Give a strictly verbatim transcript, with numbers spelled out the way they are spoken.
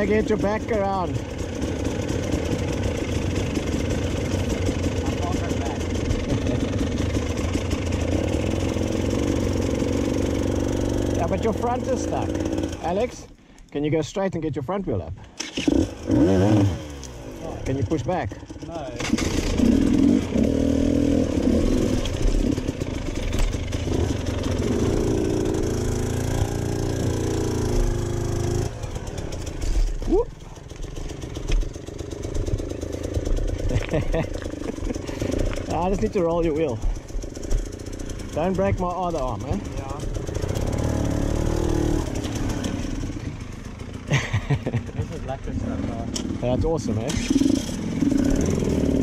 gotta get your back around. Yeah, but your front is stuck. Alex, can you go straight and get your front wheel up? Can you push back? No. Whoop. I just need to roll your wheel. Don't break my other arm, eh? Yeah. This is lekker stuff, man. That's awesome, eh?